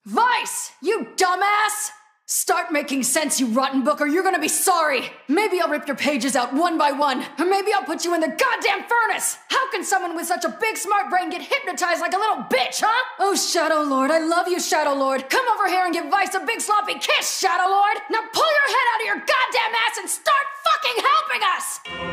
Vice, you dumbass! Start making sense, you rotten book, or you're gonna be sorry. Maybe I'll rip your pages out one by one, or maybe I'll put you in the goddamn furnace. How can someone with such a big smart brain get hypnotized like a little bitch, huh? Oh, Shadow Lord, I love you, Shadow Lord. Come over here and give Vice a big sloppy kiss, Shadow Lord. Now pull your head out of your goddamn ass and start fucking helping us!